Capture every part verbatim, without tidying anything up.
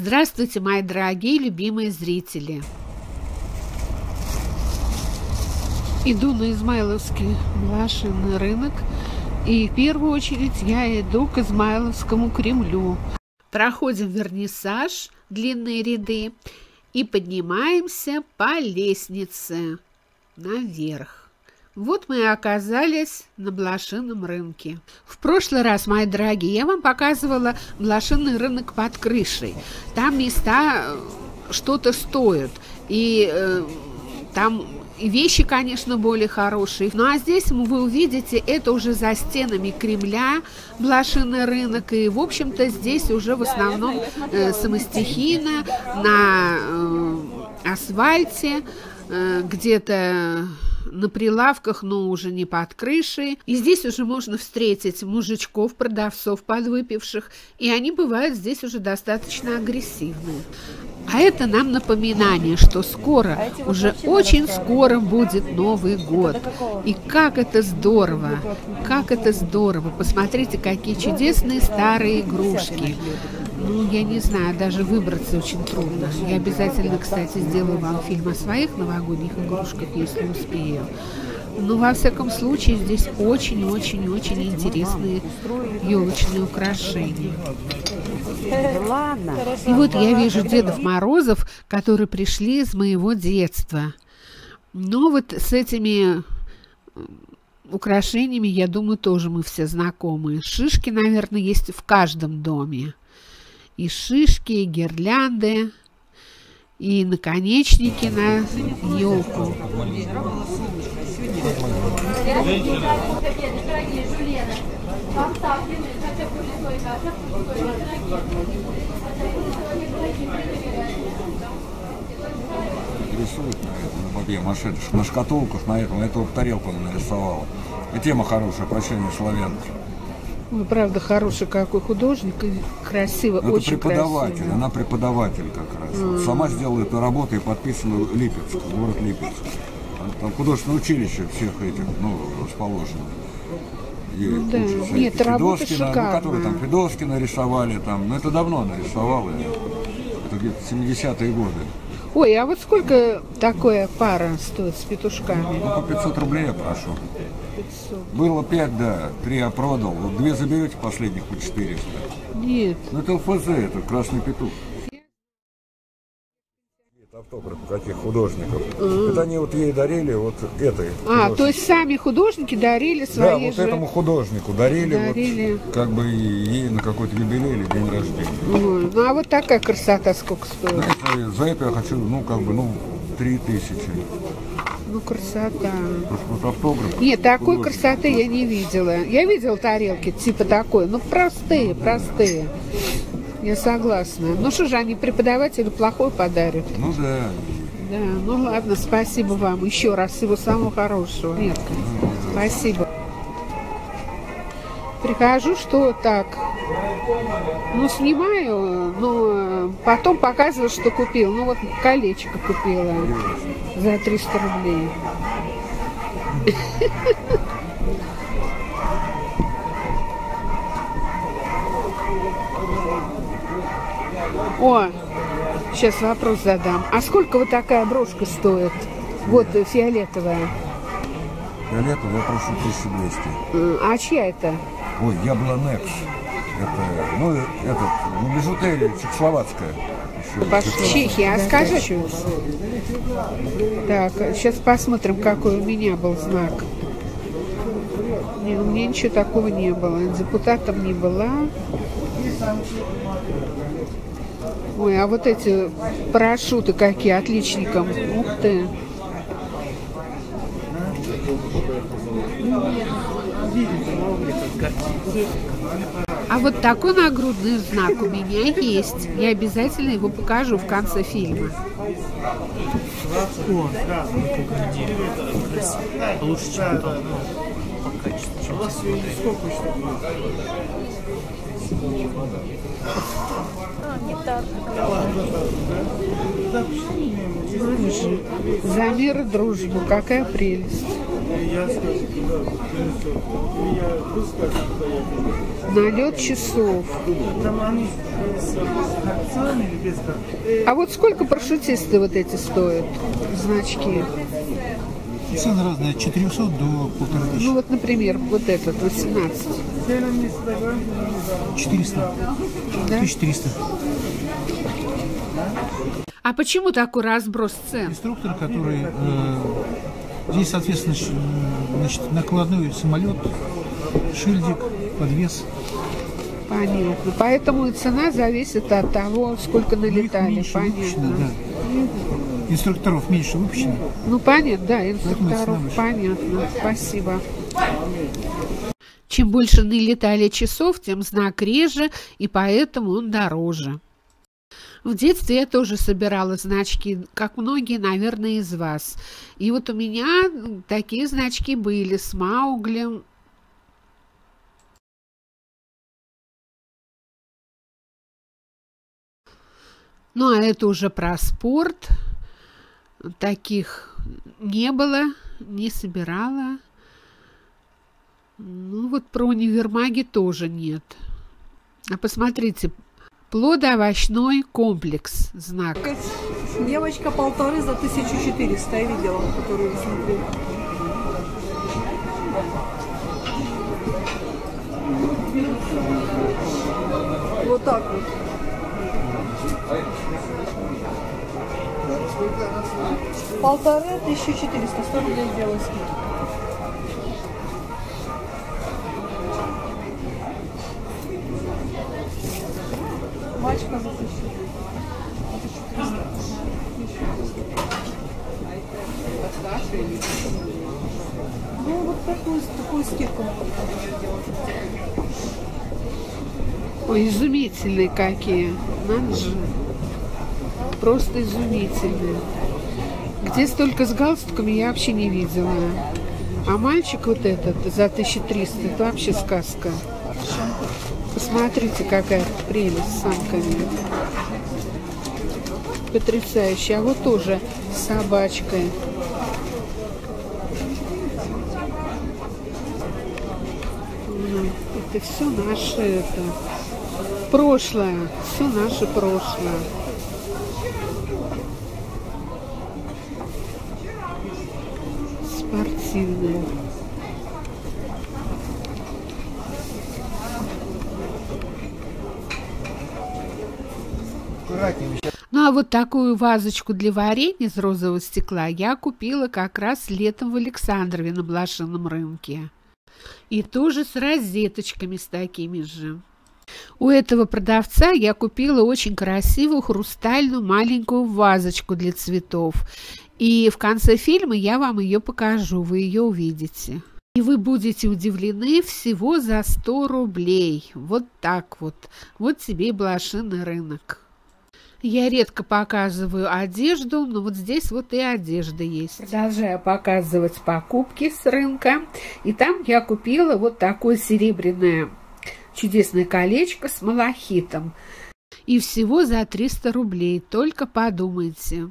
Здравствуйте, мои дорогие любимые зрители! Иду на Измайловский блошиный рынок, и в первую очередь я иду к Измайловскому Кремлю. Проходим вернисаж, длинные ряды, и поднимаемся по лестнице наверх. Вот мы и оказались на блошином рынке. В прошлый раз, мои дорогие, я вам показывала блошиный рынок под крышей. Там места что-то стоят, и э, там и вещи, конечно, более хорошие. Ну а здесь вы увидите, это уже за стенами Кремля блошиный рынок, и в общем-то здесь уже в основном э, самостихийно на э, асфальте, э, где-то на прилавках, но уже не под крышей. И здесь уже можно встретить мужичков, продавцов подвыпивших, и они бывают здесь уже достаточно агрессивные. А это нам напоминание, что скоро, уже очень скоро будет Новый год. И как это здорово, как это здорово. Посмотрите, какие чудесные старые игрушки. Ну, я не знаю, даже выбраться очень трудно. Я обязательно, кстати, сделаю вам фильм о своих новогодних игрушках, если успею. Но, во всяком случае, здесь очень-очень-очень интересные елочные украшения. И вот я вижу Дедов Морозов, которые пришли из моего детства. Но вот с этими украшениями, я думаю, тоже мы все знакомы. Шишки, наверное, есть в каждом доме. И шишки, и гирлянды, и наконечники на елку. Рисует на папье-маше, на шкатулках, на этом, эту тарелку она нарисовала. И тема хорошая, прощание славянки. Ой, правда, хороший какой художник, и красиво, это очень преподаватель, красиво. Она преподаватель как раз. Mm. Сама сделала эту работу и подписана Липецк, город Липецк. Там художественное училище всех этих, ну, расположено. Ну, да. Нет, работа шикарная. Ну, которые там Федоскина рисовали, там, ну это давно нарисовала. Это где-то семидесятые годы. Ой, а вот сколько такая пара стоит с петушками? Ну, по пятьсот рублей я прошу. пятьсот. Было пять, да, три я продал. Вот две заберете последних по четыреста. Нет. Ну это ЛФЗ, это красный петух. Автографы каких художников. Mm. Это они вот ей дарили вот этой. А, то есть сами художники дарили свои Да, вот же... этому художнику дарили, дарили. Вот, как бы ей на какой-то юбилей или день рождения. Mm. Ну а вот такая красота сколько стоит? Знаете, за это я хочу, ну как бы, ну, три тысячи. Ну, красота. Вот автограф. Нет, такой художник. Красоты я не видела. Я видела тарелки типа такой, ну простые, простые. Я согласна. Ну что же, они преподавателю плохой подарят? Ну да. Да, ну ладно, спасибо вам еще раз. Всего самого хорошего. Нет, ну, спасибо. Прихожу, что так, ну снимаю, но потом показываю, что купил. Ну вот колечко купила за триста рублей. О, сейчас вопрос задам. А сколько вот такая брошка стоит? Вот фиолетовая. Фиолетовая я прошу тысячу двести. А чья это? Ой, Яблонекс. Это, ну, этот, ну, бижутерия чехословацкая. Чехия, а скажи. Так, сейчас посмотрим, какой у меня был знак. Не, у меня ничего такого не было. Депутатом не была. Ой, а вот эти парашюты какие, отличникам. Ух ты. А вот такой нагрудный знак у меня есть. Я обязательно его покажу в конце фильма. О, лучше, чем то, по качеству. За мир и дружбу, какая прелесть. Налет часов. А вот сколько парашютисты вот эти стоят, значки? Цены разные, от четырёхсот до полторы тысячи. Ну вот, например, вот этот восемнадцать. четыреста. Да? тысяча триста. А почему такой разброс цен? Инструктор, который э, здесь, соответственно, ш- значит, накладной самолет, шильдик, подвес. Понятно. Поэтому и цена зависит от того, сколько Ну, их налетали. меньше Понятно. выпущено, да. Инструкторов меньше выпущено. Ну, понятно, да, Поэтому инструкторов, цена выше. понятно. Спасибо. Чем больше налетали часов, тем знак реже, и поэтому он дороже. В детстве я тоже собирала значки, как многие, наверное, из вас. И вот у меня такие значки были с Маугли. Ну, а это уже про спорт. Таких не было, не собирала. Ну, вот про универмаги тоже нет. А посмотрите, плодоовощной комплекс, знак. Девочка полторы за тысячу четыреста, я видела, которую вы смотрели. Вот так вот. Полторы тысячи четыреста, сто рублей сделала скидку. Мачка за тысячу. Ну, вот такую, такую скидку. Ой, изумительные какие. Надо же. Просто изумительные. Где столько с галстуками, я вообще не видела. А мальчик вот этот за тысячу триста, это вообще сказка. Посмотрите, какая прелесть с самками. Потрясающе. А вот тоже с собачкой. Ну, это все наше, это прошлое. Все наше прошлое. Спортивные. Ну, а вот такую вазочку для варенья из розового стекла я купила как раз летом в Александрове на блошином рынке. И тоже с розеточками с такими же. У этого продавца я купила очень красивую хрустальную маленькую вазочку для цветов. И в конце фильма я вам ее покажу, вы ее увидите. И вы будете удивлены, всего за сто рублей. Вот так вот. Вот тебе и блошиный рынок. Я редко показываю одежду, но вот здесь вот и одежда есть. Продолжаю показывать покупки с рынка. И там я купила вот такое серебряное чудесное колечко с малахитом. И всего за триста рублей. Только подумайте.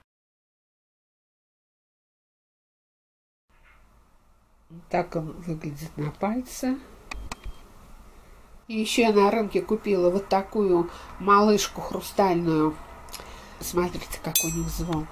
Так он выглядит на пальце. И еще я на рынке купила вот такую малышку хрустальную. Смотрите, какой у них звон.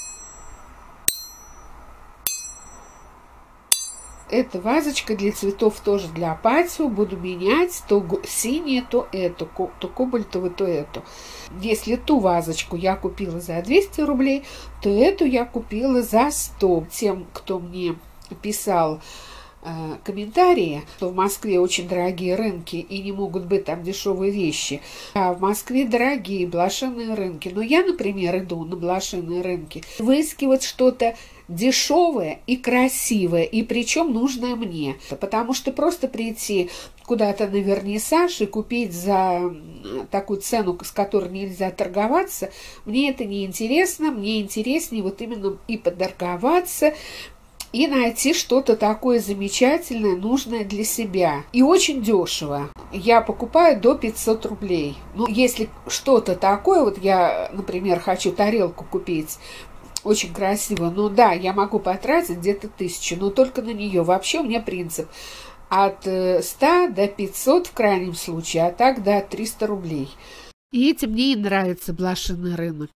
Эта вазочка для цветов тоже для патио. Буду менять то синее, то эту, то кобальтовую, то эту. Если ту вазочку я купила за двести рублей, то эту я купила за сто. Тем, кто мне писал э, комментарии, что в Москве очень дорогие рынки и не могут быть там дешевые вещи. А в Москве дорогие блошиные рынки. Но я, например, иду на блошиные рынки выискивать что-то дешевое и красивое, и причем нужное мне. Потому что просто прийти куда-то на вернисаж и купить за такую цену, с которой нельзя торговаться, мне это не интересно. Мне интереснее вот именно и поторговаться, и найти что-то такое замечательное, нужное для себя. И очень дешево. Я покупаю до пятисот рублей. Ну, если что-то такое, вот я, например, хочу тарелку купить, Очень красиво. Ну да, я могу потратить где-то тысячу, но только на нее. Вообще у меня принцип от ста до пятисот в крайнем случае, а так до триста рублей. И этим мне и нравится блошиный рынок.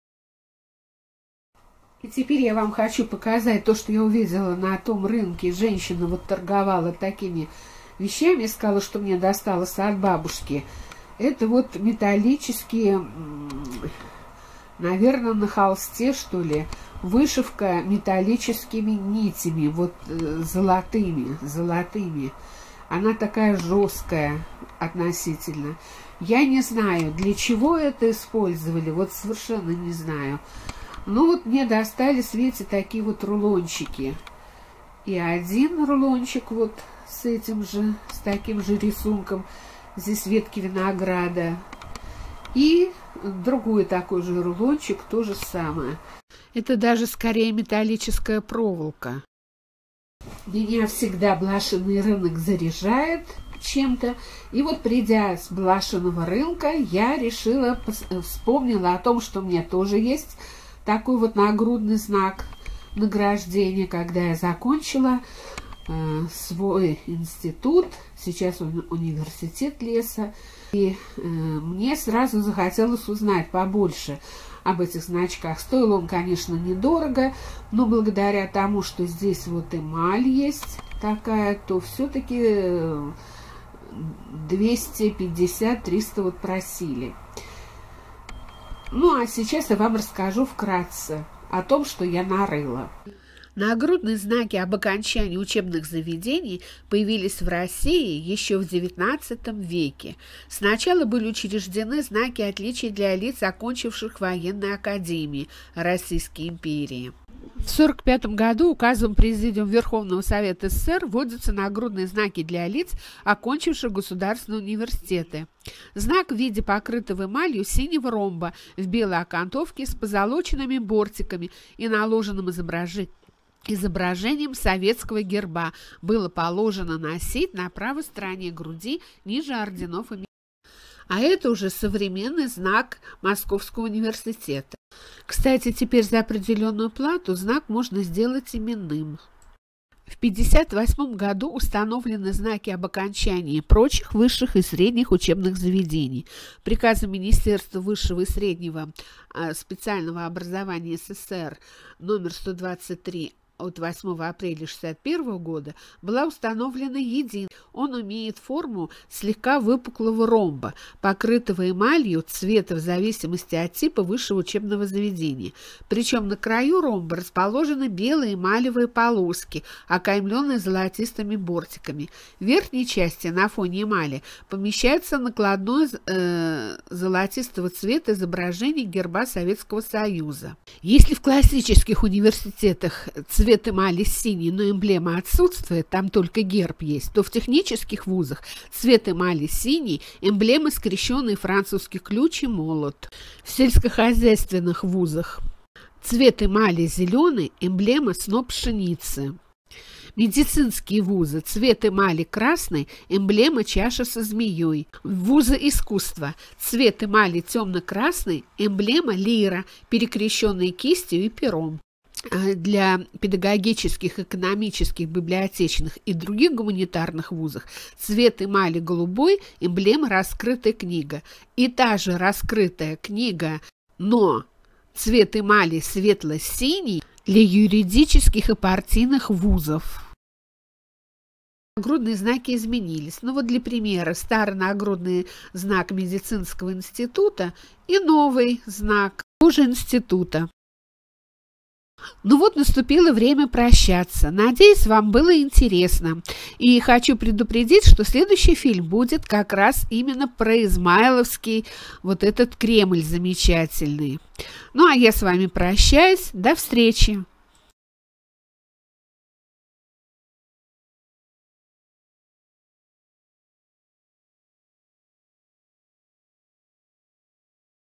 И теперь я вам хочу показать то, что я увидела на том рынке. Женщина вот торговала такими вещами, сказала, что мне досталось от бабушки. Это вот металлические, наверное, на холсте, что ли, вышивка металлическими нитями, вот золотыми, золотыми. Она такая жесткая относительно. Я не знаю, для чего это использовали, вот совершенно не знаю. Ну вот мне достались, видите, такие вот рулончики. И один рулончик вот с этим же, с таким же рисунком. Здесь ветки винограда. И другой такой же рулончик, то же самое. Это даже скорее металлическая проволока. Меня всегда блошиный рынок заряжает чем-то. И вот, придя с блошиного рынка, я решила, вспомнила о том, что у меня тоже есть такой вот нагрудный знак награждения, когда я закончила э, свой институт, сейчас он университет леса. И э, мне сразу захотелось узнать побольше об этих значках. Стоил он, конечно, недорого, но благодаря тому, что здесь вот эмаль есть такая, то все-таки двести пятьдесят — триста вот просили. Ну, а сейчас я вам расскажу вкратце о том, что я нарыла. Нагрудные знаки об окончании учебных заведений появились в России еще в девятнадцатом веке. Сначала были учреждены знаки отличия для лиц, окончивших военные академии Российской империи. В сорок пятом году указом Президиума Верховного Совета СССР вводятся нагрудные знаки для лиц, окончивших государственные университеты. Знак в виде покрытого эмалью синего ромба в белой окантовке с позолоченными бортиками и наложенным изображением. Изображением советского герба было положено носить на правой стороне груди ниже орденов и медалей. А это уже современный знак Московского университета. Кстати, теперь за определенную плату знак можно сделать именным. В пятьдесят восьмом году установлены знаки об окончании прочих высших и средних учебных заведений. Приказом Министерства высшего и среднего специального образования СССР номер сто двадцать три от восьмого апреля шестьдесят первого года была установлена един. Он имеет форму слегка выпуклого ромба, покрытого эмалью цвета в зависимости от типа высшего учебного заведения. Причем на краю ромба расположены белые эмалевые полоски, окаймленные золотистыми бортиками. В верхней части на фоне эмали помещается накладное э, золотистого цвета изображение герба Советского Союза. Если в классических университетах цвет Цвет эмали синий, но эмблема отсутствует, там только герб есть, то в технических вузах цвет эмали синий, эмблемы скрещенный французский ключ и молот. В сельскохозяйственных вузах цвет эмали зеленый, эмблема сноп пшеницы. Медицинские вузы цвет эмали красный, эмблема чаша со змеей. Вузы искусства цвет эмали темно-красный, эмблема лира, перекрещенная кистью и пером. Для педагогических, экономических, библиотечных и других гуманитарных вузах цвет эмали голубой, эмблема раскрытая книга. И та же раскрытая книга, но цвет эмали светло-синий для юридических и партийных вузов. Нагрудные знаки изменились. Ну вот для примера старый нагрудный знак медицинского института и новый знак тоже института. Ну вот наступило время прощаться. Надеюсь, вам было интересно. И хочу предупредить, что следующий фильм будет как раз именно про Измайловский, вот этот Кремль замечательный. Ну а я с вами прощаюсь. До встречи.